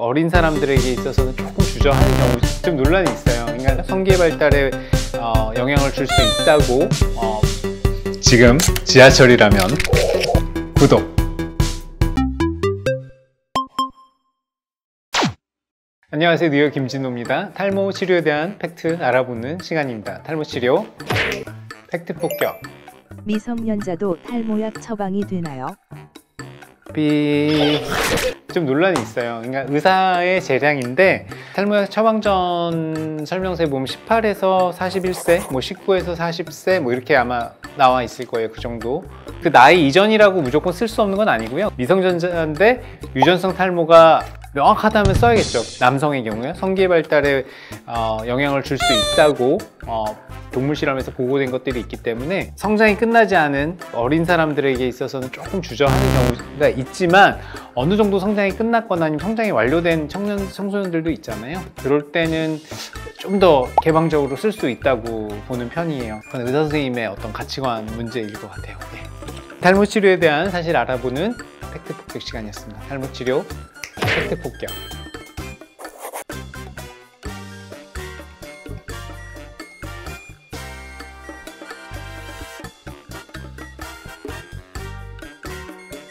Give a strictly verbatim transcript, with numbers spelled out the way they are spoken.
어린 사람들에게 있어서는 조금 주저하는 경우, 좀 논란이 있어요. 그러니까 성기의 발달에 어, 영향을 줄 수 있다고. 어, 지금 지하철이라면 구독. 안녕하세요, 뉴욕 김진호입니다. 탈모 치료에 대한 팩트 알아보는 시간입니다. 탈모 치료 팩트 폭격. 미성년자도 탈모약 처방이 되나요? 삐... 좀 논란이 있어요. 그러니까 의사의 재량인데 탈모약 처방전 설명서에 보면 십팔에서 사십일 세, 뭐 십구에서 사십 세 뭐 이렇게 아마 나와 있을 거예요. 그 정도. 그 나이 이전이라고 무조건 쓸 수 없는 건 아니고요. 미성년자인데 유전성 탈모가 명확하다면 써야겠죠. 남성의 경우에 성기의 발달에 어, 영향을 줄 수 있다고 어, 동물 실험에서 보고된 것들이 있기 때문에 성장이 끝나지 않은 어린 사람들에게 있어서는 조금 주저하는 경우가 있지만, 어느 정도 성장이 끝났거나 아니면 성장이 완료된 청년, 청소년들도 있잖아요. 그럴 때는 좀 더 개방적으로 쓸 수 있다고 보는 편이에요. 그건 의사 선생님의 어떤 가치관 문제일 것 같아요. 네. 탈모 치료에 대한 사실 알아보는 팩트 폭격 시간이었습니다. 탈모 치료 팩트 폭격.